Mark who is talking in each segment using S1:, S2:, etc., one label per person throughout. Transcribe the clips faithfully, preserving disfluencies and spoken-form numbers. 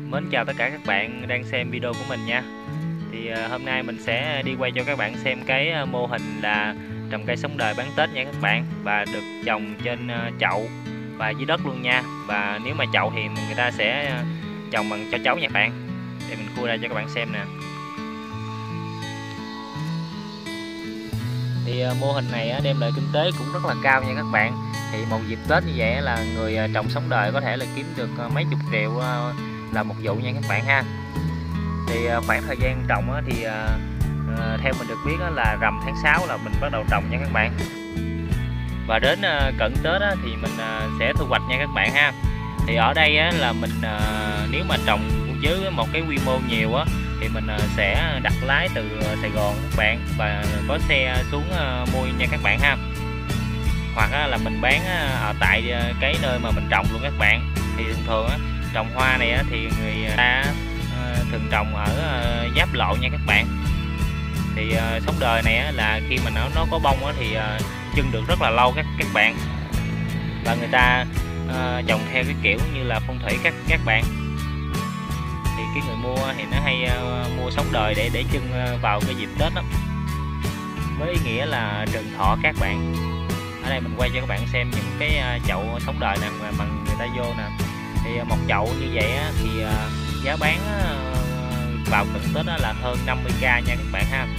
S1: Mến chào tất cả các bạn đang xem video của mình nha. Thì uh, hôm nay mình sẽ đi quay cho các bạn xem cái uh, mô hình là trồng cây sống đời bán Tết nha các bạn. Và được trồng trên uh, chậu và dưới đất luôn nha. Và nếu mà chậu thì người ta sẽ uh, trồng bằng cho chấu nha các bạn. Để mình khui ra cho các bạn xem nè. Thì uh, mô hình này uh, đem lại kinh tế cũng rất là cao nha các bạn. Thì một dịp Tết như vậy là người uh, trồng sống đời có thể là kiếm được uh, mấy chục triệu uh, là một vụ nha các bạn ha. Thì khoảng thời gian trồng thì uh, theo mình được biết là rằm tháng sáu là mình bắt đầu trồng nha các bạn. Và đến uh, cận Tết thì mình uh, sẽ thu hoạch nha các bạn ha. Thì ở đây là mình uh, nếu mà trồng với một cái quy mô nhiều á thì mình uh, sẽ đặt lái từ Sài Gòn các bạn, và có xe xuống uh, mua nha các bạn ha. Hoặc là mình bán ở tại cái nơi mà mình trồng luôn các bạn. Thì thường thường á trồng hoa này thì người ta thường trồng ở giáp lộ nha các bạn. Thì sống đời này là khi mà nó nó có bông thì trưng được rất là lâu các các bạn. Và người ta trồng theo cái kiểu như là phong thủy các các bạn. Thì cái người mua thì nó hay mua sống đời để để trưng vào cái dịp Tết đó, với ý nghĩa là trường thọ các bạn. Ở đây mình quay cho các bạn xem những cái chậu sống đời nè mà người ta vô nè. Thì một chậu như vậy á, thì uh, giá bán uh, vào cận Tết là hơn năm mươi k nha các bạn ha.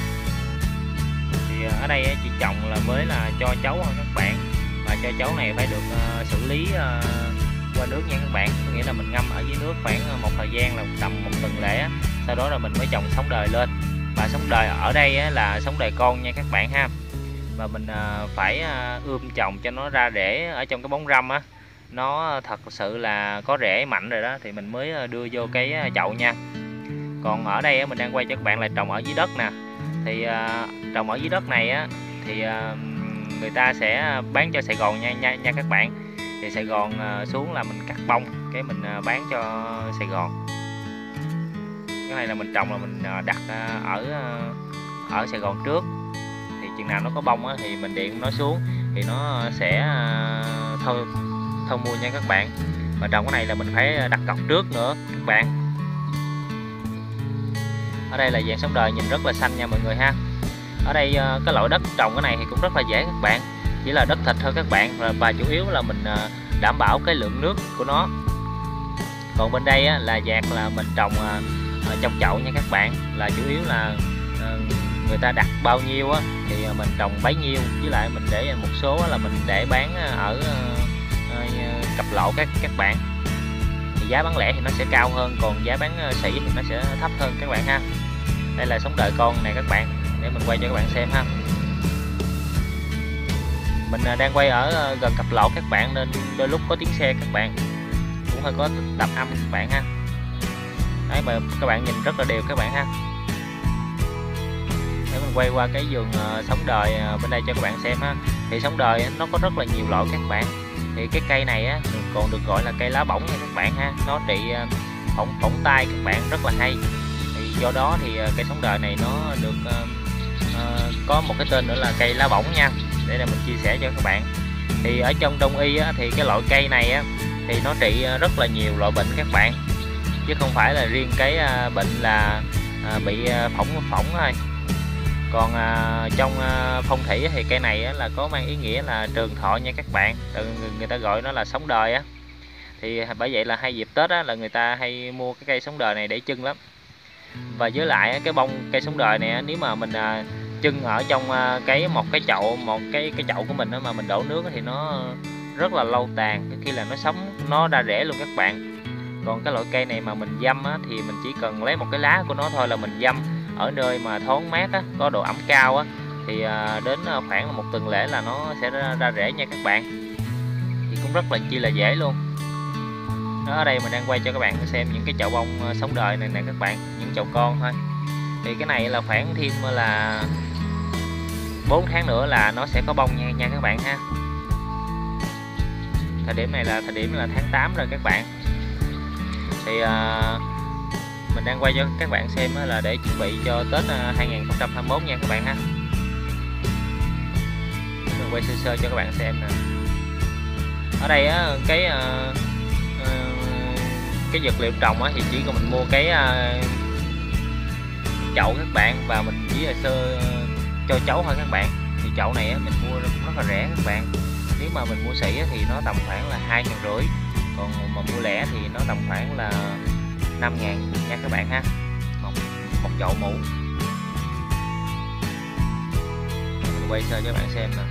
S1: Thì uh, ở đây uh, chỉ trồng là với là cho chấu thôi các bạn. Và cho chấu này phải được uh, xử lý uh, qua nước nha các bạn. Có nghĩa là mình ngâm ở dưới nước khoảng một thời gian là tầm một tuần lễ á. Sau đó là mình mới trồng sống đời lên. Và sống đời ở đây uh, là sống đời con nha các bạn ha. Và mình uh, phải uh, ươm trồng cho nó ra rễ ở trong cái bóng râm á, nó thật sự là có rễ mạnh rồi đó thì mình mới đưa vô cái chậu nha. Còn ở đây mình đang quay cho các bạn là trồng ở dưới đất nè. Thì uh, trồng ở dưới đất này á thì uh, người ta sẽ bán cho Sài Gòn nha nha, nha các bạn. Thì Sài Gòn uh, xuống là mình cắt bông cái mình uh, bán cho Sài Gòn. Cái này là mình trồng là mình uh, đặt uh, ở uh, ở Sài Gòn trước. Thì chừng nào nó có bông á thì mình điện nó xuống thì nó sẽ uh, thôi thôi mua nha các bạn. Và trồng cái này là mình phải đặt cọc trước nữa các bạn. Ở đây là dạng sống đời nhìn rất là xanh nha mọi người ha. Ở đây cái loại đất trồng cái này thì cũng rất là dễ các bạn, chỉ là đất thịt thôi các bạn. Và chủ yếu là mình đảm bảo cái lượng nước của nó. Còn bên đây là dạng là mình trồng trong chậu nha các bạn, là chủ yếu là người ta đặt bao nhiêu thì mình trồng bấy nhiêu, với lại mình để một số là mình để bán ở cặp lộ các các bạn. Thì giá bán lẻ thì nó sẽ cao hơn, còn giá bán sỉ thì nó sẽ thấp hơn các bạn ha. Đây là sống đời con này các bạn, để mình quay cho các bạn xem ha. Mình đang quay ở gần cặp lộ các bạn nên đôi lúc có tiếng xe các bạn, cũng hơi có tạp âm các bạn ha. Đấy mà các bạn nhìn rất là đều các bạn ha. Để mình quay qua cái vườn sống đời bên đây cho các bạn xem ha. Thì sống đời nó có rất là nhiều loại các bạn. Thì cái cây này á còn được gọi là cây lá bỏng nha các bạn ha. Nó trị phỏng phỏng tai các bạn, rất là hay. Thì do đó thì cây sống đời này nó được uh, uh, có một cái tên nữa là cây lá bỏng nha, để là mình chia sẻ cho các bạn. Thì ở trong đông y á, thì cái loại cây này á thì nó trị rất là nhiều loại bệnh các bạn, chứ không phải là riêng cái uh, bệnh là uh, bị phỏng phỏng thôi. Còn à, trong à, phong thủy thì cây này á, là có mang ý nghĩa là trường thọ nha các bạn. Từ người, người ta gọi nó là sống đời á. Thì bởi vậy là hay dịp Tết á, là người ta hay mua cái cây sống đời này để trưng lắm. Và với lại cái bông cây sống đời này á, nếu mà mình à, trưng ở trong à, cái một cái chậu một cái cái chậu của mình á, mà mình đổ nước á, thì nó rất là lâu tàn, cái khi là nó sống nó ra rễ luôn các bạn. Còn cái loại cây này mà mình dăm á, thì mình chỉ cần lấy một cái lá của nó thôi là mình dăm ở nơi mà thoáng mát á, có độ ẩm cao á, thì à, đến khoảng một tuần lễ là nó sẽ ra, ra rễ nha các bạn. Thì cũng rất là chi là dễ luôn. Đó, ở đây mình đang quay cho các bạn xem những cái chậu bông sống đời này nè các bạn, những chậu con thôi. Thì cái này là khoảng thêm là bốn tháng nữa là nó sẽ có bông nha, nha các bạn ha. Thời điểm này là thời điểm là tháng tám rồi các bạn. Thì à, mình đang quay cho các bạn xem là để chuẩn bị cho Tết hai nghìn không trăm hai mươi mốt nha các bạn ha. Mình quay sơ sơ cho các bạn xem nè. Ở đây á, cái uh, uh, cái vật liệu trồng á, thì chỉ cần mình mua cái uh, chậu các bạn, và mình chỉ là sơ cho chấu thôi các bạn. Thì chậu này á, mình mua cũng rất là rẻ các bạn. Nếu mà mình mua sỉ á, thì nó tầm khoảng là hai ngàn rưỡi, còn mà mua lẻ thì nó tầm khoảng là năm ngàn nha các bạn ha, một, một chậu mũ. Mình quay sơ cho các bạn xem nè.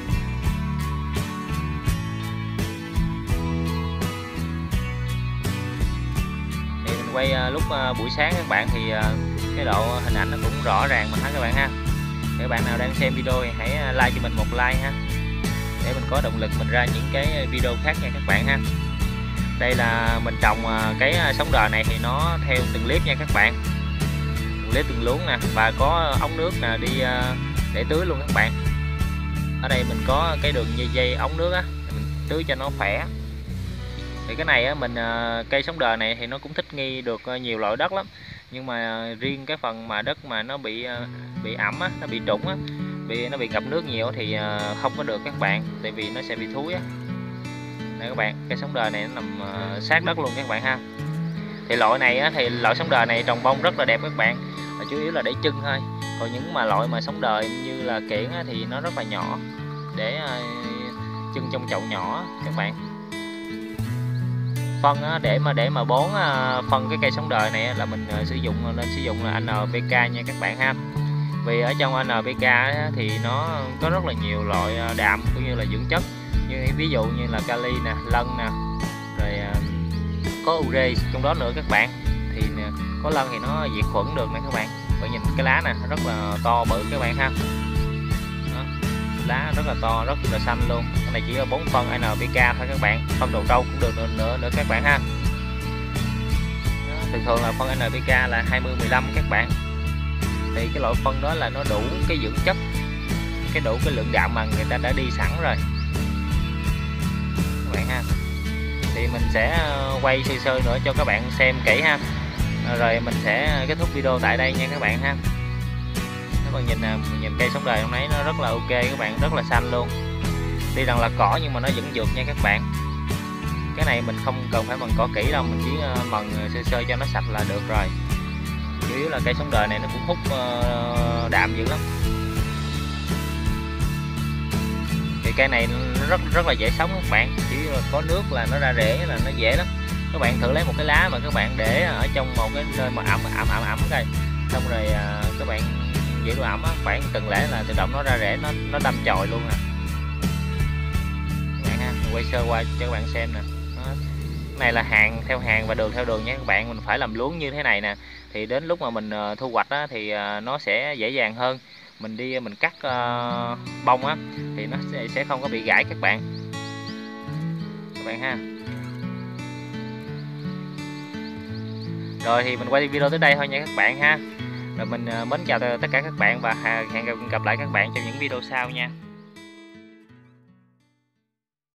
S1: Thì mình quay uh, lúc uh, buổi sáng các bạn, thì uh, cái độ hình ảnh nó cũng rõ ràng mà ha các bạn ha. Thì các bạn nào đang xem video thì hãy like cho mình một like ha, để mình có động lực mình ra những cái video khác nha các bạn ha. Đây là mình trồng cái sống đời này thì nó theo từng clip nha các bạn, từng clip từng luống nè, và có ống nước nè đi để tưới luôn các bạn. Ở đây mình có cái đường dây dây ống nước á, mình tưới cho nó khỏe. Thì cái này á, mình cây sống đời này thì nó cũng thích nghi được nhiều loại đất lắm, nhưng mà riêng cái phần mà đất mà nó bị bị ẩm á, nó bị trũng á, vì nó bị ngập nước nhiều thì không có được các bạn, tại vì nó sẽ bị thúi á. Đây các bạn, cây sống đời này nó nằm sát đất luôn các bạn ha. Thì loại này á, thì loại sống đời này trồng bông rất là đẹp các bạn, và chủ yếu là để chân thôi. Còn những mà loại mà sống đời như là kiển á, thì nó rất là nhỏ, để chân trong chậu nhỏ các bạn. Phân á, để mà để mà bón phân cái cây sống đời này là mình sử dụng nên sử dụng là en pê ca nha các bạn ha. Vì ở trong en pê ca thì nó có rất là nhiều loại đạm cũng như là dưỡng chất, như ví dụ như là kali nè, lân nè, rồi có ure trong đó nữa các bạn. Thì có lân thì nó diệt khuẩn được nè các bạn. Bạn nhìn cái lá nè, rất là to bự các bạn ha. Đó, lá rất là to, rất là xanh luôn. Cái này chỉ là bón phân en pê ca thôi các bạn, phân đồ trâu cũng được nữa nữa, nữa các bạn ha. Đó, thường thường là phân en pê ca là hai mươi mười lăm các bạn. Thì cái loại phân đó là nó đủ cái dưỡng chất, cái đủ cái lượng đạm mà người ta đã đi sẵn rồi các bạn ha. Thì mình sẽ quay sơ sơ nữa cho các bạn xem kỹ ha, rồi mình sẽ kết thúc video tại đây nha các bạn ha. Các bạn nhìn nè, nhìn cây sống đời hôm nay nó rất là ok các bạn, rất là xanh luôn. Tuy rằng là cỏ nhưng mà nó vẫn vượt nha các bạn. Cái này mình không cần phải bằng cỏ kỹ đâu, mình chỉ mần sơ sơ cho nó sạch là được rồi. Chủ yếu là cây sống đời này nó cũng hút đạm dữ lắm. Thì cây này nó rất rất là dễ sống các bạn, chỉ là có nước là nó ra rễ là nó dễ lắm. Các bạn thử lấy một cái lá mà các bạn để ở trong một cái nơi mà ẩm ẩm ẩm ẩm coi, xong rồi các bạn giữ độ ẩm á, khoảng từng lễ là tự động nó ra rễ, nó nó đâm chồi luôn nè các bạn ha. Mình quay sơ qua cho các bạn xem nè. Này là hàng theo hàng và đường theo đường nha các bạn. Mình phải làm luống như thế này nè, thì đến lúc mà mình thu hoạch á, thì nó sẽ dễ dàng hơn. Mình đi mình cắt uh, bông á, thì nó sẽ, sẽ không có bị gãy các bạn các bạn ha. Rồi thì mình quay video tới đây thôi nha các bạn ha. Rồi mình uh, mến chào tất cả các bạn, và hẹn gặp lại các bạn trong những video sau nha.